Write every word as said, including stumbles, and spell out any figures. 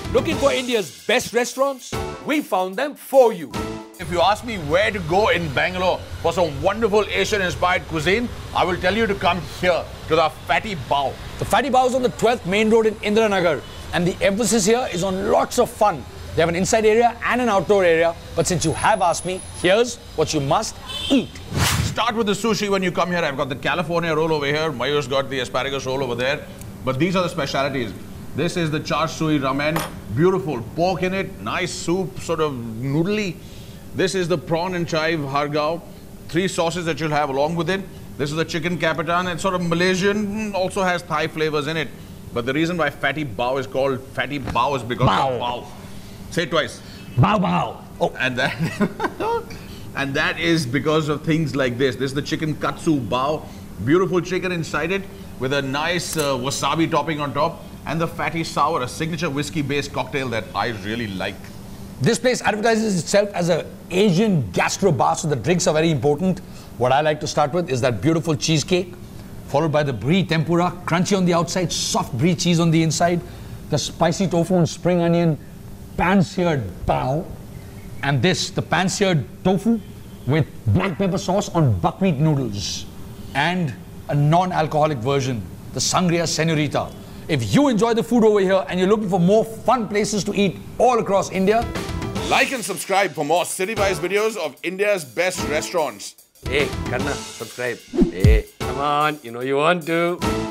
Looking for India's best restaurants? We found them for you. If you ask me where to go in Bangalore for some wonderful Asian-inspired cuisine, I will tell you to come here to the Fatty Bao. The Fatty Bao is on the twelfth main road in Indiranagar, and the emphasis here is on lots of fun. They have an inside area and an outdoor area, but since you have asked me, here's what you must eat. Start with the sushi when you come here. I've got the California roll over here. Mayur's got the asparagus roll over there. But these are the specialities. This is the char sui ramen, beautiful pork in it, nice soup, sort of noodly. This is the prawn and chive hargao, three sauces that you'll have along with it. This is the chicken capitan, it's sort of Malaysian, also has Thai flavors in it. But the reason why Fatty Bao is called Fatty Bao is because Bao. of bao. Say it twice. Bao bao. Oh, and that, and that is because of things like this. This is the chicken katsu bao, beautiful chicken inside it with a nice uh, wasabi topping on top. And the Fatty Sour, a signature whiskey-based cocktail that I really like. This place advertises itself as an Asian gastro bar, so the drinks are very important. What I like to start with is that beautiful cheesecake, followed by the brie tempura, crunchy on the outside, soft brie cheese on the inside, the spicy tofu and spring onion, pan-seared bao, and this, the pan-seared tofu with black pepper sauce on buckwheat noodles, and a non-alcoholic version, the sangria senorita. If you enjoy the food over here and you're looking for more fun places to eat all across India, like and subscribe for more city-wise videos of India's best restaurants. Hey, Kanna, subscribe. Hey, come on, you know you want to.